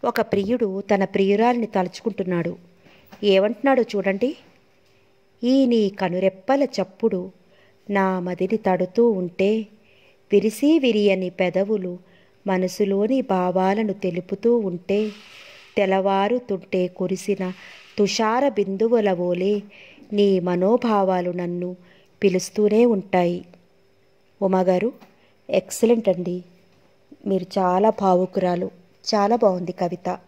ఒక ప్రియుడు తన ప్రియురాలిని తలుచుకుంటున్నాడు. ఏమంటున్నాడో చూడండి. ఈ నీ కనురెప్పల చప్పుడు నా మదిని తడుతూ ఉంటే, విరిసి విరియని పెదవులు మనసులోని భావాలను తెలుపుతూ ఉంటే, తెల్లవారుతుంటే కురిసిన తుషార బిందువుల వోలే నీ మనోభావాలు నన్ను పిలుస్తూనే ఉంటాయి. ఉమాగారు, ఎక్సలెంట్ అండి. మీరు చాలా భావుకురాలు. చాలా బాగుంది కవిత.